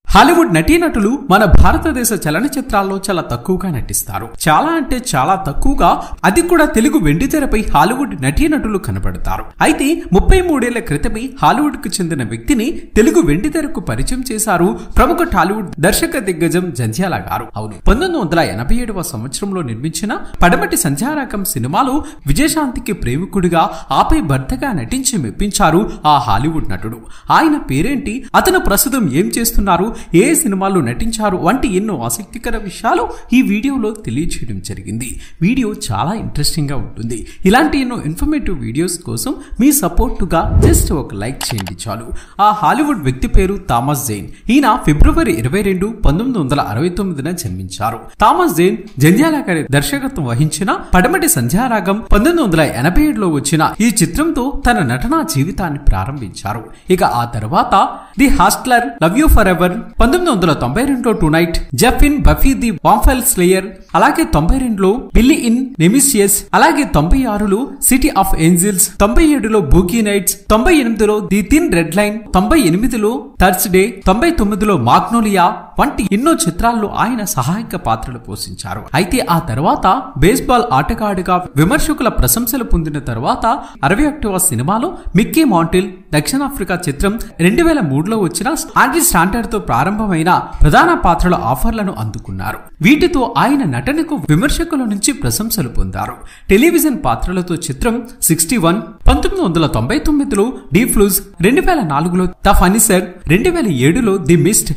Hollywood నటీనటులు మన భారతదేశ చలనచిత్రాల్లో చాలా తక్కువగా నటిస్తారు. చాలా అంటే చాలా తక్కువగా, అది కూడా తెలుగు వెండితెరపై హాలీవుడ్ నటీనటులు కనబడతారు. అయితే 33 ఏళ్ల క్రితమే హాలీవుడ్ కు చెందిన వ్యక్తిని తెలుగు వెండితెరకు పరిచయం చేశారు ప్రముఖ టాలీవుడ్ దర్శక దిగ్గజం జంధ్యాల గారు. అవును, 1987వ సంవత్సరంలో నిర్మించిన పడమటి సంధ్యారాగం సినిమాలో విజయశాంతికి ప్రేమికుడిగా ఆపై భర్తగా నటించి మెప్పించారు ఆ హాలీవుడ్ నటుడు. ఆయన పేరేంటి, అతను ప్రస్తుతం ఏం చేస్తున్నారు, ఏ సినిమాల్లో నటించారు వంటి ఎన్నో ఆసక్తికర విషయాలు ఈ వీడియోలో తెలియజేయడం జరిగింది. వీడియో చాలా ఇంట్రెస్టింగ్ గా ఉంటుంది. ఇలాంటి ఎన్నో ఇన్ఫర్మేటివ్ వీడియోస్ కోసం మీ సపోర్టుగా జస్ట్ ఒక లైక్ చేయండి చాలు. ఆ హాలీవుడ్ వ్యక్తి పేరు థామస్ జైన్. ఈయన ఫిబ్రవరి 22, 1969న జన్మించారు. థామస్ జైన్ జంధ్యాల గారి దర్శకత్వం వహించిన పడమటి సంధ్యారాగం 1987లో వచ్చిన ఈ చిత్రంతో తన నటనా జీవితాన్ని ప్రారంభించారు. ఇక ఆ తర్వాత The Hustler, love you forever, 1992లో Tonight, Jeff in Buffy the Vampire Slayer, అలాగే 92లో బిల్లీ ఇన్ నెమిషియస్, అలాగే 96లో సిటీ ఆఫ్ ఏంజల్స్, 97లో బూకీ నైట్స్, 98లో ది థిన్ రెడ్ లైన్, 98లో థర్స్డే, 99లో మాగ్నోలియా వంటి ఎన్నో చిత్రాల్లో ఆయన సహాయక పాత్రలు పోషించారు. అయితే ఆ తర్వాత బేస్బాల్ ఆటగాడుగా విమర్శకుల ప్రశంసలు పొందిన తర్వాత 61వ సినిమాలో మిక్కీ మాంటిల్, దక్షిణాఫ్రికా చిత్రం 2003లో వచ్చిన ఆంటీ స్టాండర్డ్ తో ప్రారంభమైన ప్రధాన పాత్రల ఆఫర్లను అందుకున్నారు. వీటితో ఆయన నటనకు విమర్శకుల నుంచి ప్రశంసలు పొందారు. టెలివిజన్ పాత్రలతో చిత్రం 61, 1999లో డి ఫ్లూజ్, 2004లో ద ఫనిసర్, 2007లో ది మిస్ట్,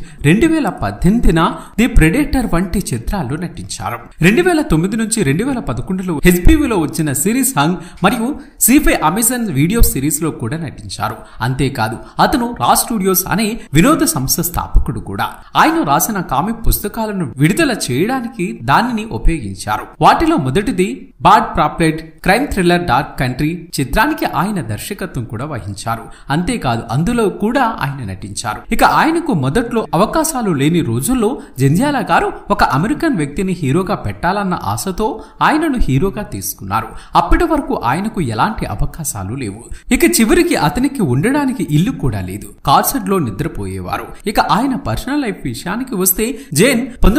2018న ది ప్రెడేటర్ వంటి చిత్రాల్లో నటించారు. 2009 నుంచి 2011లో హెచ్బివిలో వచ్చిన సిరీస్ హంగ్ మరియు సీఫై అమెజాన్ వీడియో సిరీస్ లో కూడా నటించారు. అంతేకాదు అతను రా స్టూడియోస్ అనే వినోద సంస్థ స్థాపకుడు కూడా. ఆయన రాసిన కామిక్ పుస్తకాలను విడుదల చేయడానికి దానిని ఉపయోగించారు. వాటిలో మొదటిది బాడ్ ప్రాప్లెట్ క్రైమ్ థ్రిల్లర్ డార్క్ కంట్రీ చిత్రానికి ఆయన దర్శకత్వం కూడా వహించారు. అంతేకాదు అందులో కూడా ఆయన నటించారు. ఇక ఆయనకు మొదట్లో అవకాశాలు లేని రోజుల్లో జంధ్యాల గారు ఒక అమెరికన్ వ్యక్తిని హీరోగా పెట్టాలన్న ఆశతో ఆయనను హీరోగా తీసుకున్నారు. అప్పటి వరకు ఆయనకు ఎలాంటి అవకాశాలు లేవు. ఇక చివరికి అతనికి ఉండడానికి ఇల్లు కూడా లేదు. కార్సెట్ లో నిద్రపోయేవారు. ఇక ఆయన పర్సనల్ లైఫ్ విషయానికి వస్తే జైన్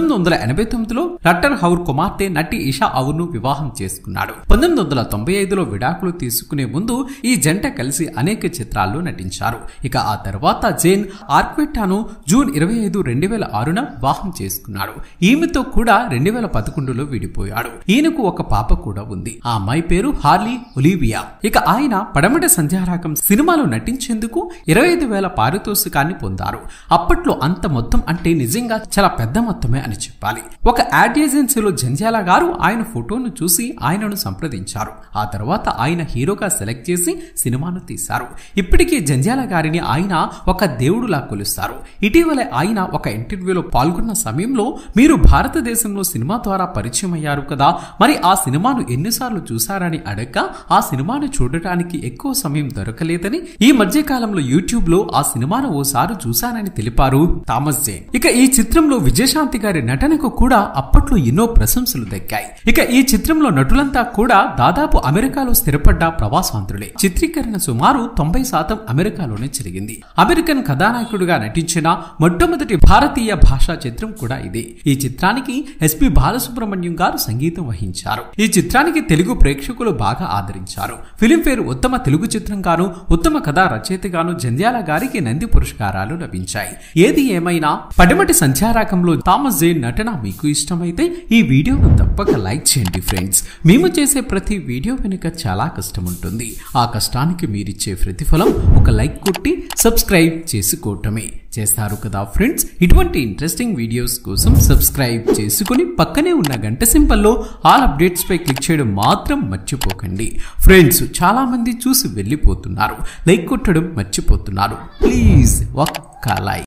1989లో రట్టర్ హౌర్ కుమార్తె నటి ఇషా ఔర్ ను వివాహం చేసుకున్నాడు. 1995లో విడాకులు తీసుకునే ముందు ఈ జంట కలిసి అనేక చిత్రాల్లో నటించారు. ఇక ఆ తర్వాత జైన్ ఆర్క్వెట్టాను జూన్ 25, 2006న వివాహం చేసుకున్నాడు. ఈమెతో కూడా 2011లో విడిపోయాడు. ఈయనకు ఒక పాప కూడా ఉంది. ఆ అమ్మాయి పేరు హార్లీ ఒలివియా. ఇక ఆయన పడమటి సంధ్యారాగం సినిమాలో నటించేందుకు 25,000 పారితోషికాన్ని పొందారు. అప్పట్లో అంత మొత్తం అంటే నిజంగా చాలా పెద్ద మొత్తమే అని చెప్పాలి. ఒక యాడ్ ఏజెన్సీలో జంధ్యాల గారు ఆయన ఫోటోను చూసి ఆయనను సంప్రదించారు. ఆ తర్వాత ఆయన హీరోగా సెలెక్ట్ చేసి సినిమాను తీశారు. ఇప్పటికీ జంధ్యాల గారిని ఆయన ఒక దేవుడులా కొలుస్తారు. ఇటీవల ఆయన ఒక ఇంటర్వ్యూలో పాల్గొన్న సమయంలో, మీరు భారతదేశంలో సినిమా ద్వారా పరిచయం అయ్యారు కదా, మరి ఆ సినిమాను ఎన్నిసార్లు చూశారని అడగ్గా ఆ సినిమాను చూడటానికి ఎక్కువ సమయం దొరకలేదని, ఈ మధ్య కాలంలో యూట్యూబ్ లో ఆ సినిమాను ఓసారి చూశానని తెలిపారు థామస్ జైన్. ఇక ఈ చిత్రంలో విజయశాంతి గారి నటనకు కూడా అప్పట్లో ఎన్నో ప్రశంసలు దక్కాయి. ఇక ఈ చిత్రంలో నటులంతా కూడా దాదాపు అమెరికాలో స్థిరపడ్డ ప్రవాసాంధ్రులే. చిత్రీకరణ సుమారు 90% అమెరికాలోనే జరిగింది. అమెరికన్ కథానాయకుడిగా నటించిన మొట్టమొదటి భారతీయ భాషా చిత్రం కూడా ఇదే. ఈ చిత్రానికి ఎస్పి బాలసుబ్రహ్మణ్యం గారు సంగీతం వహించారు. ఈ చిత్రానికి తెలుగు ప్రేక్షకులు బాగా ఆదరించారు. ఫిలింఫేర్ ఉత్తమ తెలుగు చిత్రంగాను, ఉత్తమ కథా రచయితగాను జంధ్యాల గారికి నంది పురస్కారాలు లభించాయి. ఏది ఏమైనా పడమటి సంధ్యారాగంలో థామస్ జైన్ నటన మీకు ఇష్టమైతే ఈ వీడియోను తప్పక లైక్ చేయండి ఫ్రెండ్స్. మేము చేసే ప్రతి వీడియో వెనుక చాలా కష్టం ఉంటుంది. ఆ కష్టానికి మీరిచ్చే ప్రతిఫలం ఒక లైక్ కొట్టి సబ్స్క్రైబ్ చేసుకోవటమే. చేస్తారు కదా ఫ్రెండ్స్. ఇటువంటి ఇంట్రెస్టింగ్ వీడియోస్ కోసం సబ్స్క్రైబ్ చేసుకుని పక్కనే ఉన్న గంట సింబల్లో ఆల్ అప్డేట్స్ పై క్లిక్ చేయడం మాత్రం మర్చిపోకండి ఫ్రెండ్స్. చాలా మంది చూసి వెళ్ళిపోతున్నారు, లైక్ కొట్టడం మర్చిపోతున్నారు. ప్లీజ్ ఒక్క లైక్.